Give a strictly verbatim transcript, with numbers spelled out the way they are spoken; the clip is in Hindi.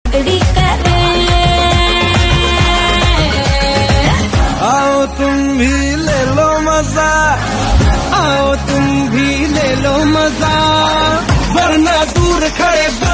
पगड़ी करे। आओ तुम भी ले लो मजा, आओ तुम भी ले लो मजा, वरना दूर खड़े